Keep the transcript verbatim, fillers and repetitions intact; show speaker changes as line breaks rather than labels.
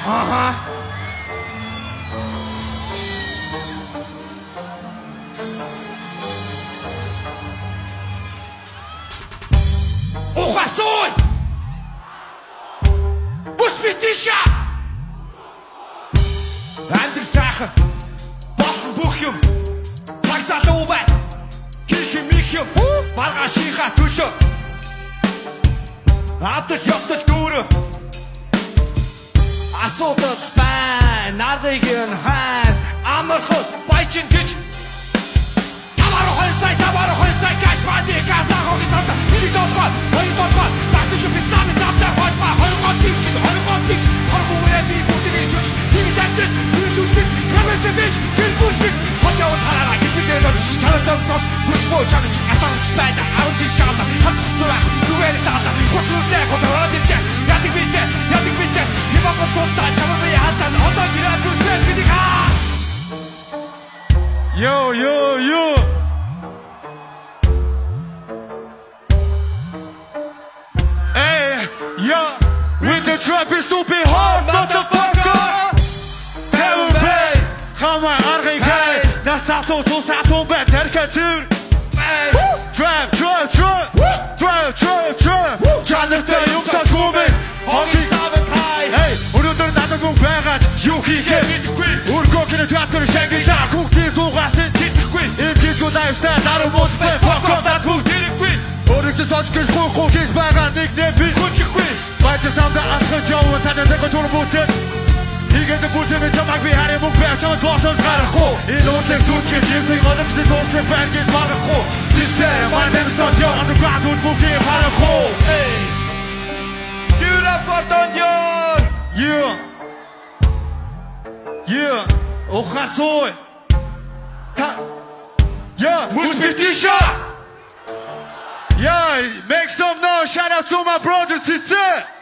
Uh-huh. Ухасуй! Бүсбитиша! Амьдрал сайхан болон бүх юм цаг залуу бай. Хийх юм их юм маргаашийнхаа төлөө. Атал явдал дүүрэн асуудал байна. Нарыг нь хайн амархал баячин гэж тавар хойсай тавар хойсай гаш бади ката хоги сата нэг долгоо хоёр долгоо багш бистаны тавта хойма хоргоо тийш хоргоо тийш хоргоо би бүгдийг шүч нэг таньд бүлүүлдэг ямаас биш гэр бүлдэг хотоо хараа гипдээр очиж чараад сос хүч боо чагч атарч байна авч шаалаа хатч зураг зүгээр таа хүчтэй хотоо дэвтэ ядаг битэ ядаг битэ яваа тултаа чамаа хатан одоо гэрээ бүсээ гэдэг хаа Yo yo yo Hey yo with the trap is stupid hard motherfucker Never pay Come on argay kay Nasaato susaato bet terkatür Trap trap trap Trap trap trap Жанртай юмсаас гүмэ Хогийн савд хай Hey өнөөдөр надад үг байгаад юу хийхээ мэдэхгүй Өргөөгний театр шангилаа хүүхдийн зугаас тэтгэхгүй Им гизгүү лайфстайл дарамууд бай fuck up that бүгд хэрэггүй Өөрөөр сонсгож хуу хийж байгаа нэг нэм би хүчихгүй Баяр тавда атгаж яваа танаа нэг турбуутэй Игээд бүсэвэ чамаг би хараа мөнгө бай чамаг гоотон гарах уу Энэ үнэлэг зүтгэж юмсыг оломжны дуусны байна гэж марах уу Цэцээ my name is not your underground үл бүхий харах уу Hey Beautiful don't your Yeah Yeah Ухасуй Та Yeah Муспитиша Yeah make some noise shout out to my brothers Цэцээ